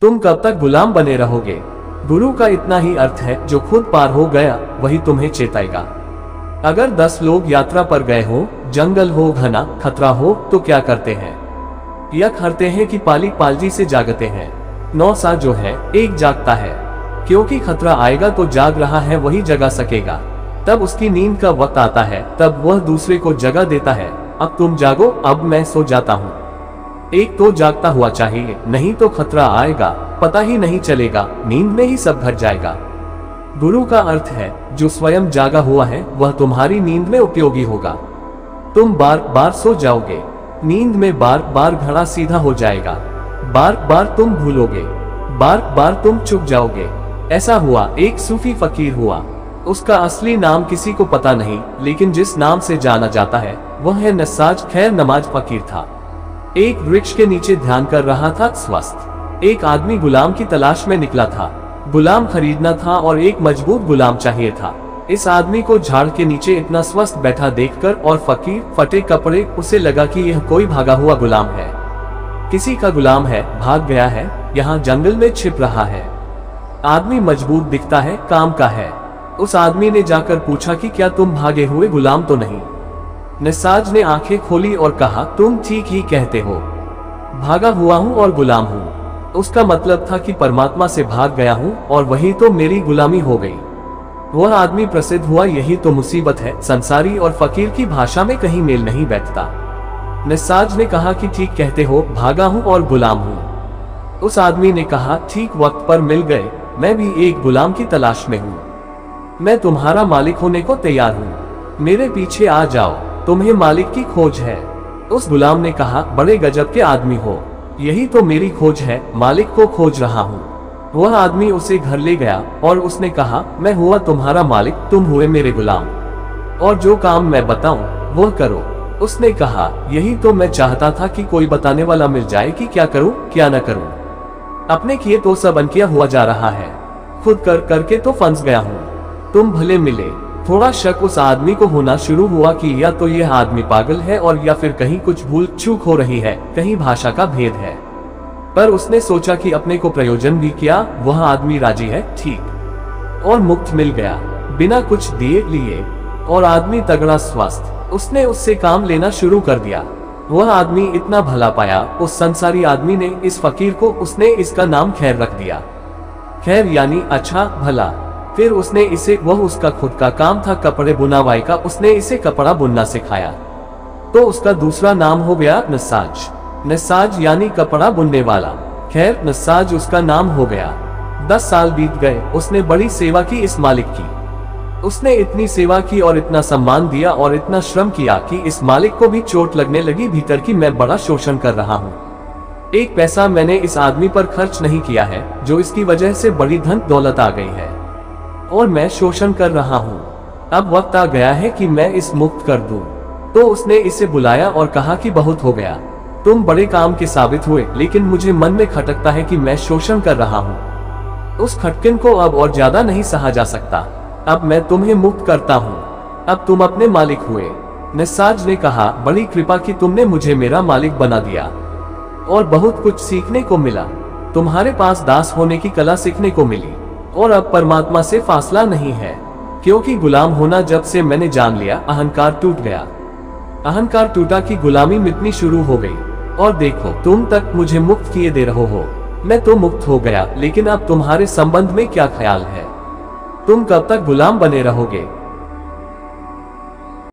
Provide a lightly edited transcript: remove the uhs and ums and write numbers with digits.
तुम कब तक गुलाम बने रहोगे? गुरु का इतना ही अर्थ है, जो खुद पार हो गया वही तुम्हें चेताएगा। अगर 10 लोग यात्रा पर गए हो, जंगल हो घना, खतरा हो, तो क्या करते हैं? यह करते हैं कि पाली पालजी से जागते हैं। 9 सा जो है, एक जागता है, क्योंकि खतरा आएगा तो जाग रहा है वही जगा सकेगा। तब उसकी नींद का वक्त आता है, तब वह दूसरे को जगा देता है। अब तुम जागो, अब मैं सो जाता हूँ। एक तो जागता हुआ चाहिए, नहीं तो खतरा आएगा, पता ही नहीं चलेगा, नींद में ही सब घट जाएगा। गुरु का अर्थ है, जो स्वयं जागा हुआ है वह तुम्हारी नींद में उपयोगी होगा। तुम बार बार सो जाओगे, नींद में बार बार घड़ा सीधा हो जाएगा, बार बार तुम भूलोगे, बार बार तुम चुप जाओगे। ऐसा हुआ, एक सूफी फकीर हुआ। उसका असली नाम किसी को पता नहीं, लेकिन जिस नाम से जाना जाता है वह है नस्साज खैर नमाज फकीर था। एक वृक्ष के नीचे ध्यान कर रहा था स्वस्थ। एक आदमी गुलाम की तलाश में निकला था। गुलाम खरीदना था और एक मजबूत गुलाम चाहिए था। इस आदमी को झाड़ के नीचे इतना स्वस्थ बैठा देखकर और फकीर फटे कपड़े, उसे लगा कि यह कोई भागा हुआ गुलाम है, किसी का गुलाम है, भाग गया है, यहाँ जंगल में छिप रहा है। आदमी मजबूत दिखता है, काम का है। उस आदमी ने जाकर पूछा कि क्या तुम भागे हुए गुलाम तो नहीं? नस्साज ने आंखें खोली और कहा, तुम ठीक ही कहते हो, भागा हुआ हूँ और गुलाम हूँ। उसका मतलब था कि परमात्मा से भाग गया हूँ और वही तो मेरी गुलामी हो गई। वह आदमी प्रसिद्ध हुआ, यही तो मुसीबत है, संसारी और फकीर की भाषा में कहीं मेल नहीं बैठता। नस्साज ने कहा कि ठीक कहते हो, भागा हूँ और गुलाम हूँ। उस आदमी ने कहा, ठीक वक्त पर मिल गए, मैं भी एक गुलाम की तलाश में हूँ। मैं तुम्हारा मालिक होने को तैयार हूँ, मेरे पीछे आ जाओ, तुम्हें मालिक की खोज है। उस गुलाम ने कहा, बड़े गजब के आदमी हो, यही तो मेरी खोज है, मालिक को खोज रहा हूँ। वह आदमी उसे घर ले गया और उसने कहा, मैं हुआ तुम्हारा मालिक, तुम हुए मेरे गुलाम, और जो काम मैं बताऊं वह करो। उसने कहा, यही तो मैं चाहता था कि कोई बताने वाला मिल जाए कि क्या करूं क्या न करूं। अपने किए तो सब अनकिया हुआ जा रहा है, खुद कर करके तो फंस गया हूँ। तुम भले मिले। थोड़ा शक उस आदमी को होना शुरू हुआ कि या तो यह आदमी पागल है और या फिर कहीं कुछ भूल चूक हो रही है, कहीं भाषा का भेद है। पर उसने सोचा कि अपने को प्रयोजन भी किया, वह आदमी राजी है, ठीक, और मुक्त मिल गया बिना कुछ दिए लिए, और आदमी तगड़ा स्वस्थ। उसने उससे काम लेना शुरू कर दिया। वह आदमी इतना भला पाया, उस संसारी आदमी ने इस फकीर को, उसने इसका नाम खैर रख दिया। खैर यानी अच्छा भला। फिर उसने इसे, वह उसका खुद का काम था कपड़े बुनावाई का, उसने इसे कपड़ा बुनना सिखाया, तो उसका दूसरा नाम हो गया नस्साज। नस्साज यानी कपड़ा बुनने वाला। खैर नस्साज उसका नाम हो गया। 10 साल बीत गए, उसने बड़ी सेवा की इस मालिक की। उसने इतनी सेवा की और इतना सम्मान दिया और इतना श्रम किया कि इस मालिक को भी चोट लगने लगी भीतर की, मैं बड़ा शोषण कर रहा हूँ। एक पैसा मैंने इस आदमी पर खर्च नहीं किया है, जो इसकी वजह से बड़ी धन दौलत आ गई है, और मैं शोषण कर रहा हूँ। अब वक्त आ गया है कि मैं इस मुक्त कर दूं। तो उसने इसे बुलाया और कहा कि बहुत हो गया, तुम बड़े काम के साबित हुए, लेकिन मुझे मन में खटकता है कि मैं शोषण कर रहा हूँ। उस खटकन को अब और ज्यादा नहीं सहा जा सकता। अब मैं तुम्हें मुक्त करता हूँ, अब तुम अपने मालिक हुए। नस्साज ने कहा, बड़ी कृपा की तुमने मुझे मेरा मालिक बना दिया और बहुत कुछ सीखने को मिला। तुम्हारे पास दास होने की कला सीखने को मिली, और अब परमात्मा से फासला नहीं है, क्योंकि गुलाम होना जब से मैंने जान लिया, अहंकार टूट गया। अहंकार टूटा कि गुलामी मिटनी शुरू हो गई, और देखो तुम तक मुझे मुक्त किए दे रहे हो। मैं तो मुक्त हो गया, लेकिन अब तुम्हारे संबंध में क्या ख्याल है? तुम कब तक गुलाम बने रहोगे?